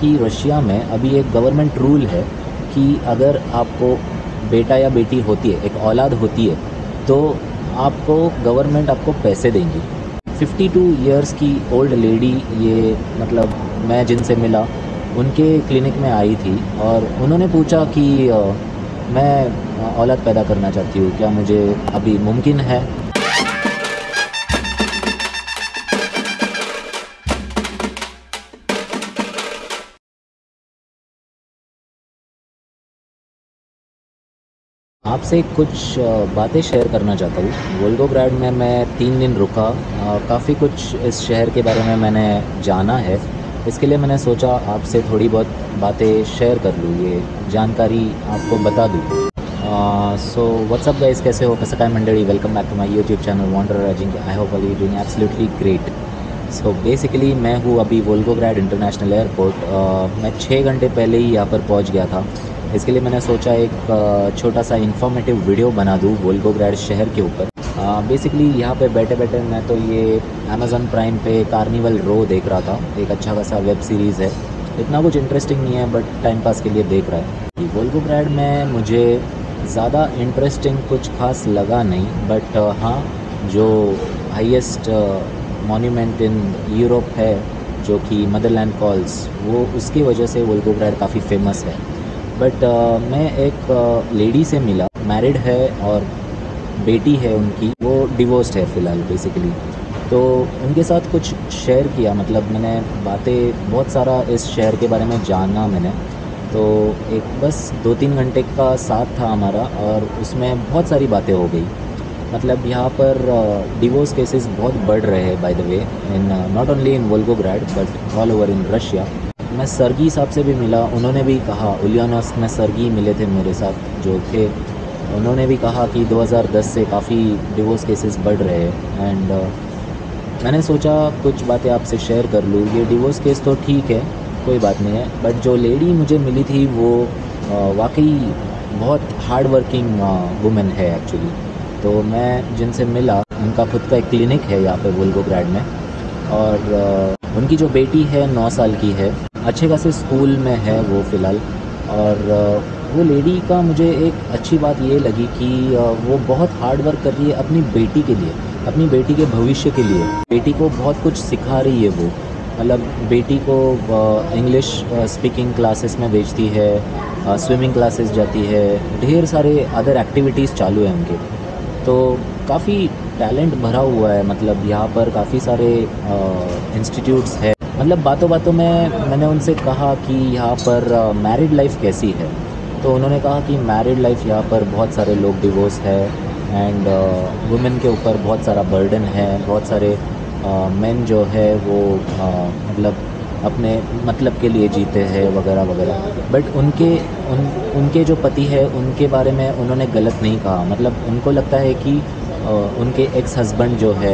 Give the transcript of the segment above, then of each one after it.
कि रशिया में अभी एक गवर्नमेंट रूल है कि अगर आपको बेटा या बेटी होती है, एक औलाद होती है, तो आपको गवर्नमेंट आपको पैसे देंगी। 52 इयर्स की ओल्ड लेडी, ये मतलब मैं जिनसे मिला उनके क्लिनिक में आई थी और उन्होंने पूछा कि मैं औलाद पैदा करना चाहती हूँ, क्या मुझे अभी मुमकिन है? आपसे कुछ बातें शेयर करना चाहता हूँ। वोल्गोग्राड में मैं 3 दिन रुका। काफ़ी कुछ इस शहर के बारे में मैंने जाना है। इसके लिए मैंने सोचा आपसे थोड़ी बहुत बातें शेयर कर लूँ, ये जानकारी आपको बता दूँ। सो व्हाट्सअप गाइस, कैसे हो? कसं काय मंडळी? Welcome back to my YouTube channel wanderer Ajinkya. I hope all you doing absolutely great. So basically मैं हूँ अभी वोल्गोग्राड इंटरनेशनल एयरपोर्ट। मैं 6 घंटे पहले ही यहाँ पर पहुँच गया था। इसके लिए मैंने सोचा एक छोटा सा इन्फॉर्मेटिव वीडियो बना दूँ वोल्गोग्राड शहर के ऊपर। बेसिकली यहाँ पे बैठे बैठे मैं तो ये अमेज़न प्राइम पे कार्निवल रो देख रहा था। एक अच्छा खासा वेब सीरीज़ है, इतना कुछ इंटरेस्टिंग नहीं है बट टाइम पास के लिए देख रहा है। वोल्गोग्राड में मुझे ज़्यादा इंटरेस्टिंग कुछ खास लगा नहीं, बट हाँ, जो हाईएस्ट मॉन्यूमेंट इन यूरोप है, जो कि मदरलैंड कॉल्स, वो उसकी वजह से वोल्गोग्राड काफ़ी फेमस है। बट मैं एक लेडी से मिला, मैरिड है और बेटी है उनकी, वो डिवोर्स्ड है फ़िलहाल बेसिकली। तो उनके साथ कुछ शेयर किया, मतलब मैंने बातें बहुत सारा इस शहर के बारे में जाना मैंने। तो एक बस 2-3 घंटे का साथ था हमारा और उसमें बहुत सारी बातें हो गई। मतलब यहाँ पर डिवोर्स केसेस बहुत बढ़ रहे हैं by the way, in not only in Volgograd but all over in Russia. मैं सर्गी साहब से भी मिला, उन्होंने भी कहा, उलियानोव्स्क में सर्गी मिले थे मेरे साथ जो थे, उन्होंने भी कहा कि 2010 से काफ़ी डिवोर्स केसेस बढ़ रहे हैं। एंड मैंने सोचा कुछ बातें आपसे शेयर कर लूँ। ये डिवोर्स केस तो ठीक है, कोई बात नहीं है, बट जो लेडी मुझे मिली थी वो वाकई बहुत हार्ड वर्किंग वुमेन है एक्चुअली। तो मैं जिनसे मिला, उनका खुद का एक क्लिनिक है यहाँ पे वोल्गोग्राड में, और उनकी जो बेटी है 9 साल की है, अच्छे खासे स्कूल में है वो फ़िलहाल। और वो लेडी का मुझे एक अच्छी बात ये लगी कि वो बहुत हार्ड वर्क कर रही है अपनी बेटी के लिए, अपनी बेटी के भविष्य के लिए। बेटी को बहुत कुछ सिखा रही है वो, मतलब बेटी को इंग्लिश स्पीकिंग क्लासेस में भेजती है, स्विमिंग क्लासेस जाती है, ढेर सारे अदर एक्टिविटीज़ चालू हैं उनके। तो काफ़ी टैलेंट भरा हुआ है, मतलब यहाँ पर काफ़ी सारे इंस्टीट्यूट्स है। मतलब बातों बातों में मैंने उनसे कहा कि यहाँ पर मैरिड लाइफ कैसी है, तो उन्होंने कहा कि मैरिड लाइफ यहाँ पर बहुत सारे लोग डिवोर्स है एंड वुमेन के ऊपर बहुत सारा बर्डन है। बहुत सारे मेन जो है वो मतलब अपने मतलब के लिए जीते हैं वगैरह वगैरह। बट उनके जो पति है उनके बारे में उन्होंने गलत नहीं कहा। मतलब उनको लगता है कि उनके एक्स हस्बैंड जो है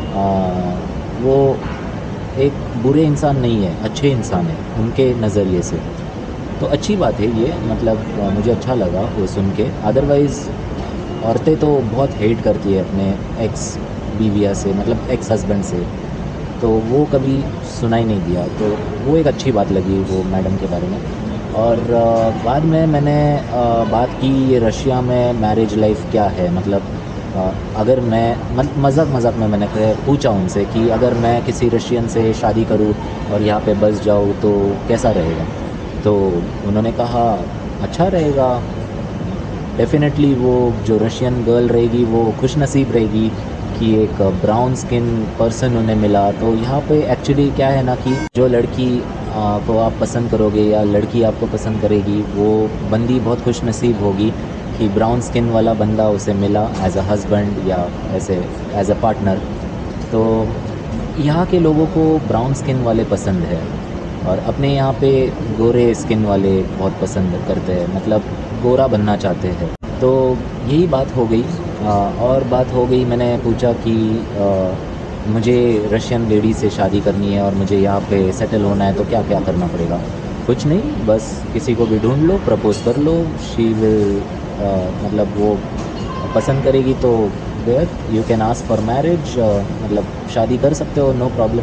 वो एक बुरे इंसान नहीं है, अच्छे इंसान है उनके नज़रिए से। तो अच्छी बात है ये, मतलब मुझे अच्छा लगा वो सुन के। अदरवाइज़ औरतें तो बहुत हेट करती है अपने एक्स बीविया से, मतलब एक्स हस्बैंड से, तो वो कभी सुना ही नहीं दिया। तो वो एक अच्छी बात लगी वो मैडम के बारे में। और बाद में मैंने बात की ये रशिया में मैरिज लाइफ क्या है। मतलब अगर मैं मज़ाक में मैंने पूछा उनसे कि अगर मैं किसी रशियन से शादी करूं और यहाँ पे बस जाऊं तो कैसा रहेगा। तो उन्होंने कहा अच्छा रहेगा, डेफ़िनेटली वो जो रशियन गर्ल रहेगी वो खुश नसीब रहेगी कि एक ब्राउन स्किन पर्सन उन्हें मिला। तो यहाँ पे एक्चुअली क्या है ना कि जो लड़की को आप पसंद करोगे या लड़की आपको पसंद करेगी, वो बंदी बहुत खुश नसीब होगी कि ब्राउन स्किन वाला बंदा उसे मिला एज अ हस्बैंड या एज अ पार्टनर। तो यहाँ के लोगों को ब्राउन स्किन वाले पसंद है और अपने यहाँ पे गोरे स्किन वाले बहुत पसंद करते हैं, मतलब गोरा बनना चाहते हैं। तो यही बात हो गई। और बात हो गई, मैंने पूछा कि मुझे रशियन लेडी से शादी करनी है और मुझे यहाँ पे सेटल होना है तो क्या क्या करना पड़ेगा। कुछ नहीं, बस किसी को भी ढूंढ लो, प्रपोज़ कर लो, शी विल मतलब वो पसंद करेगी तो there you can ask for marriage, मतलब शादी कर सकते हो, नो प्रॉब्लम एट ऑल।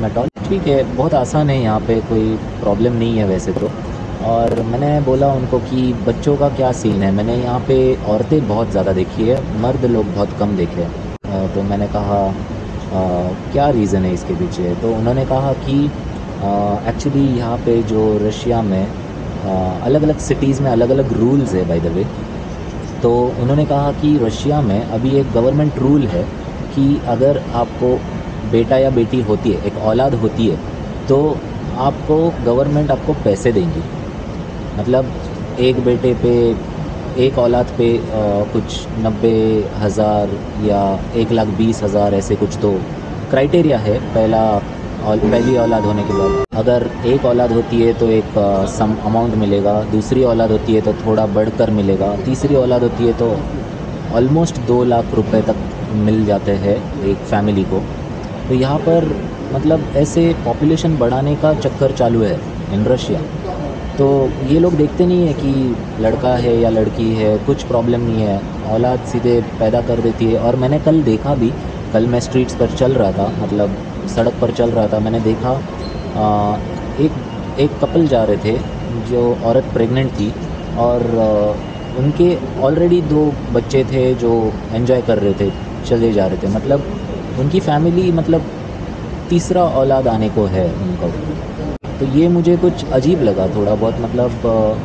ठीक है, बहुत आसान है, यहाँ पे कोई प्रॉब्लम नहीं है वैसे तो। और मैंने बोला उनको कि बच्चों का क्या सीन है, मैंने यहाँ पे औरतें बहुत ज़्यादा देखी है, मर्द लोग बहुत कम देखे हैं। तो मैंने कहा क्या रीज़न है इसके पीछे, तो उन्होंने कहा कि एक्चुअली यहाँ पे जो रशिया में अलग अलग सिटीज़ में अलग अलग रूल्स है बाय द वे। तो उन्होंने कहा कि रशिया में अभी एक गवर्नमेंट रूल है कि अगर आपको बेटा या बेटी होती है, एक औलाद होती है, तो आपको गवर्नमेंट आपको पैसे देंगी। मतलब एक बेटे पे, एक औलाद पे कुछ 90,000 या 1,20,000 ऐसे कुछ तो क्राइटेरिया है। पहली औलाद होने के बाद अगर एक औलाद होती है तो एक सम अमाउंट मिलेगा, दूसरी औलाद होती है तो थोड़ा बढ़कर मिलेगा, तीसरी औलाद होती है तो ऑलमोस्ट 2 लाख रुपए तक मिल जाते हैं एक फैमिली को। तो यहाँ पर मतलब ऐसे पॉपुलेशन बढ़ाने का चक्कर चालू है इन रशिया। तो ये लोग देखते नहीं है कि लड़का है या लड़की है, कुछ प्रॉब्लम नहीं है, औलाद सीधे पैदा कर देती है। और मैंने कल देखा भी, कल मैं स्ट्रीट्स पर चल रहा था, मतलब सड़क पर चल रहा था, मैंने देखा एक कपल जा रहे थे, जो औरत प्रेग्नेंट थी और उनके ऑलरेडी 2 बच्चे थे जो एंजॉय कर रहे थे, चले जा रहे थे। मतलब उनकी फैमिली, मतलब तीसरा औलाद आने को है उनको। तो ये मुझे कुछ अजीब लगा थोड़ा बहुत। मतलब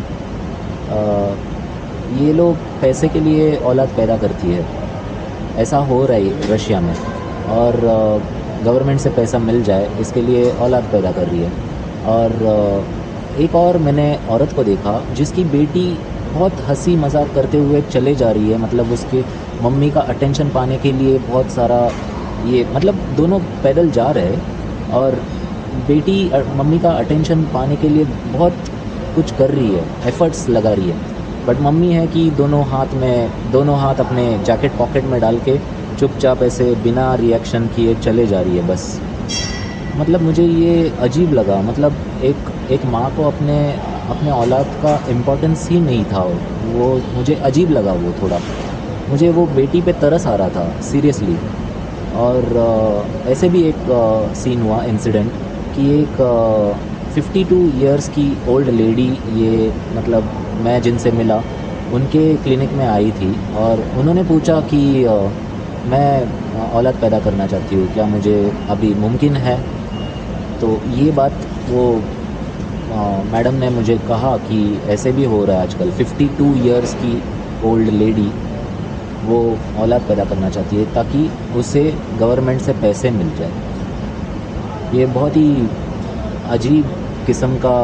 ये लोग पैसे के लिए औलाद पैदा करती है, ऐसा हो रहा है रशिया में। और गवर्नमेंट से पैसा मिल जाए इसके लिए औलाद पैदा कर रही है। और एक और मैंने औरत को देखा जिसकी बेटी बहुत हंसी मजाक करते हुए चले जा रही है। मतलब उसके मम्मी का अटेंशन पाने के लिए बहुत सारा ये, मतलब दोनों पैदल जा रहे हैं और बेटी मम्मी का अटेंशन पाने के लिए बहुत कुछ कर रही है, एफ़र्ट्स लगा रही है। बट मम्मी है कि दोनों हाथ अपने जैकेट पॉकेट में डाल के चुपचाप ऐसे बिना रिएक्शन किए चले जा रही है बस। मतलब मुझे ये अजीब लगा। मतलब एक माँ को अपने औलाद का इम्पोर्टेंस ही नहीं था वो। मुझे अजीब लगा वो थोड़ा। मुझे वो बेटी पे तरस आ रहा था सीरियसली। और ऐसे भी एक सीन हुआ, इंसिडेंट, कि एक 52 इयर्स की ओल्ड लेडी, ये मतलब मैं जिनसे मिला उनके क्लिनिक में आई थी और उन्होंने पूछा कि मैं औलाद पैदा करना चाहती हूँ, क्या मुझे अभी मुमकिन है। तो ये बात वो मैडम ने मुझे कहा कि ऐसे भी हो रहा है आजकल। 52 इयर्स की ओल्ड लेडी वो औलाद पैदा करना चाहती है ताकि उसे गवर्नमेंट से पैसे मिल जाए। ये बहुत ही अजीब किस्म का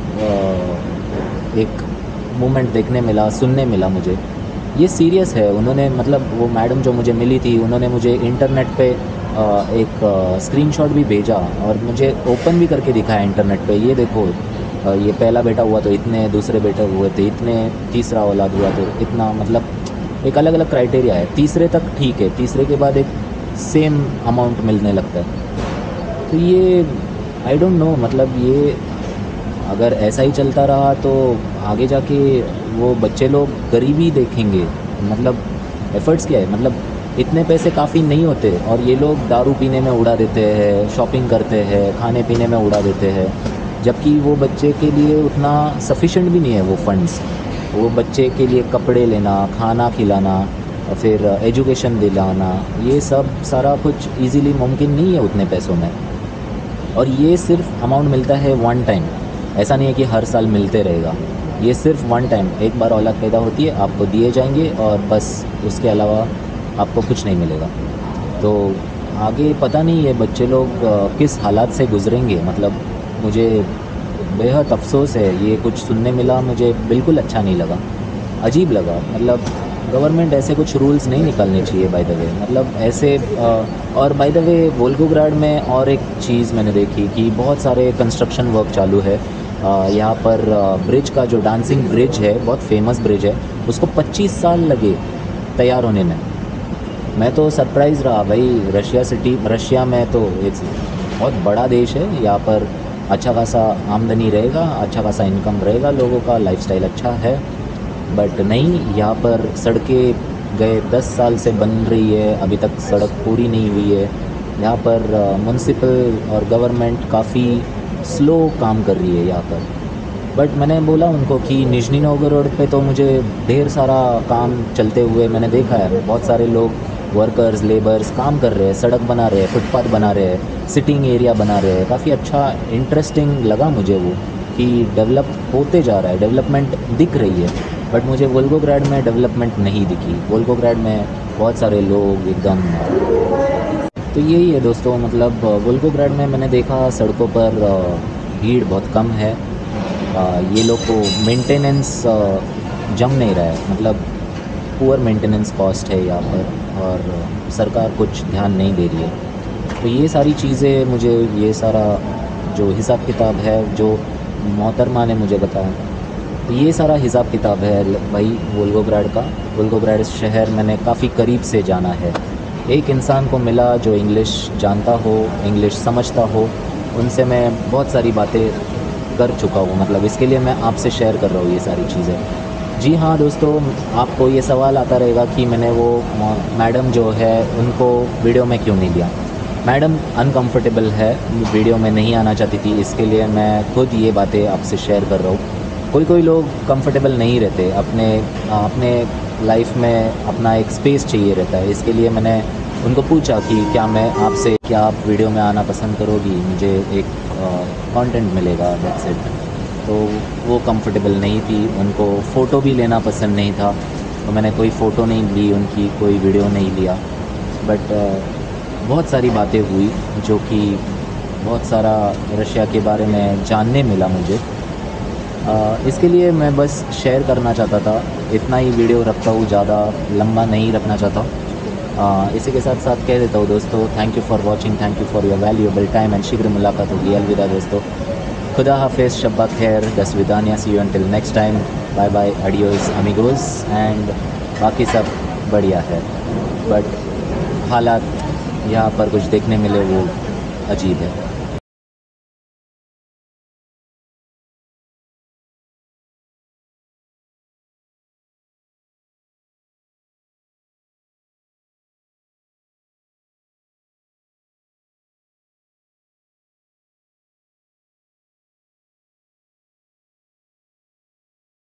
एक मोमेंट देखने मिला, सुनने मिला मुझे। ये सीरियस है। उन्होंने, मतलब वो मैडम जो मुझे मिली थी, उन्होंने मुझे इंटरनेट पे एक स्क्रीनशॉट भी भेजा और मुझे ओपन भी करके दिखाया इंटरनेट पे। ये देखो, ये पहला बेटा हुआ तो इतने, दूसरे बेटे हुए तो इतने, तीसरा औलाद हुआ तो इतना। मतलब एक अलग अलग क्राइटेरिया है। तीसरे तक ठीक है, तीसरे के बाद एक सेम अमाउंट मिलने लगता है। तो ये आई डोंट नो, मतलब ये अगर ऐसा ही चलता रहा तो आगे जाके वो बच्चे लोग गरीबी देखेंगे। मतलब एफ़र्ट्स क्या है, मतलब इतने पैसे काफ़ी नहीं होते और ये लोग दारू पीने में उड़ा देते हैं, शॉपिंग करते हैं, खाने पीने में उड़ा देते हैं, जबकि वो बच्चे के लिए उतना सफिशेंट भी नहीं है वो फंड्स। वो बच्चे के लिए कपड़े लेना, खाना खिलाना, फिर एजुकेशन दिलाना, ये सब सारा कुछ इजीली मुमकिन नहीं है उतने पैसों में। और ये सिर्फ अमाउंट मिलता है वन टाइम, ऐसा नहीं है कि हर साल मिलते रहेगा। ये सिर्फ वन टाइम, एक बार औलाद पैदा होती है, आपको दिए जाएंगे और बस, उसके अलावा आपको कुछ नहीं मिलेगा। तो आगे पता नहीं है बच्चे लोग किस हालात से गुजरेंगे। मतलब मुझे बेहद अफसोस है, ये कुछ सुनने मिला, मुझे बिल्कुल अच्छा नहीं लगा, अजीब लगा। मतलब गवर्नमेंट ऐसे कुछ रूल्स नहीं निकालने चाहिए बाय द वे। मतलब ऐसे और बाय द वे वोल्गोग्राड में और एक चीज़ मैंने देखी कि बहुत सारे कंस्ट्रक्शन वर्क चालू है यहाँ पर। ब्रिज का जो डांसिंग ब्रिज है, बहुत फेमस ब्रिज है, उसको 25 साल लगे तैयार होने में। मैं तो सरप्राइज़ रहा भाई। रशिया में तो एक बहुत बड़ा देश है, यहाँ पर अच्छा खासा आमदनी रहेगा, अच्छा खासा इनकम रहेगा, लोगों का लाइफस्टाइल अच्छा है। बट नहीं, यहाँ पर सड़कें गए 10 साल से बन रही है, अभी तक सड़क पूरी नहीं हुई है। यहाँ पर म्युनिसिपल और गवर्नमेंट काफ़ी स्लो काम कर रही है यहाँ पर। बट मैंने बोला उनको कि निजनी नोवेगोरोड पे तो मुझे ढेर सारा काम चलते हुए मैंने देखा है। बहुत सारे लोग वर्कर्स लेबर्स काम कर रहे हैं, सड़क बना रहे हैं, फुटपाथ बना रहे हैं, सिटिंग एरिया बना रहे हैं। काफ़ी अच्छा इंटरेस्टिंग लगा मुझे वो कि डेवलप होते जा रहा है, डेवलपमेंट दिख रही है। बट मुझे वोल्गोग्राड में डेवलपमेंट नहीं दिखी। वोल्गोग्राड में बहुत सारे लोग एकदम, तो यही है दोस्तों, मतलब वोल्गोग्राड में मैंने देखा सड़कों पर भीड़ बहुत कम है। ये लोग को मेंटेनेंस जम नहीं रहा है, मतलब पुअर मेंटेनेंस कॉस्ट है यहाँ पर और सरकार कुछ ध्यान नहीं दे रही है। तो ये सारी चीज़ें मुझे, ये सारा जो हिसाब किताब है जो मोहतरमा ने मुझे बताया, तो ये सारा हिसाब किताब है भाई वोल्गोग्राड का। वोल्गोग्राड शहर मैंने काफ़ी करीब से जाना है। एक इंसान को मिला जो इंग्लिश जानता हो, इंग्लिश समझता हो, उनसे मैं बहुत सारी बातें कर चुका हूँ। मतलब इसके लिए मैं आपसे शेयर कर रहा हूँ ये सारी चीज़ें। जी हाँ दोस्तों, आपको ये सवाल आता रहेगा कि मैंने वो मैडम जो है उनको वीडियो में क्यों नहीं लिया। मैडम अनकंफर्टेबल है, वीडियो में नहीं आना चाहती थी, इसके लिए मैं खुद ये बातें आपसे शेयर कर रहा हूँ। कोई लोग कंफर्टेबल नहीं रहते, अपने लाइफ में अपना एक स्पेस चाहिए रहता है। इसके लिए मैंने उनको पूछा कि क्या आप वीडियो में आना पसंद करोगी, मुझे एक कंटेंट मिलेगा, दैट्स इट। तो वो कंफर्टेबल नहीं थी, उनको फ़ोटो भी लेना पसंद नहीं था, तो मैंने कोई फ़ोटो नहीं ली उनकी, कोई वीडियो नहीं लिया। बट बहुत सारी बातें हुई जो कि बहुत सारा रशिया के बारे में जानने मिला मुझे। इसके लिए मैं बस शेयर करना चाहता था, इतना ही वीडियो रखता हूँ, ज़्यादा लंबा नहीं रखना चाहता। इसी के साथ साथ कह देता हूँ दोस्तों, thank you for watching, thank you for your valuable time and शीघ्र मुलाकात होगी। अलविदा दोस्तों, खुदा हाफिज़, शब्बा खैर, दसविदानिया, see you until next time, bye bye, एडियोस अमिगोस एंड बाकी सब बढ़िया है। बट हालात यहाँ पर कुछ देखने मिले वो अजीब है।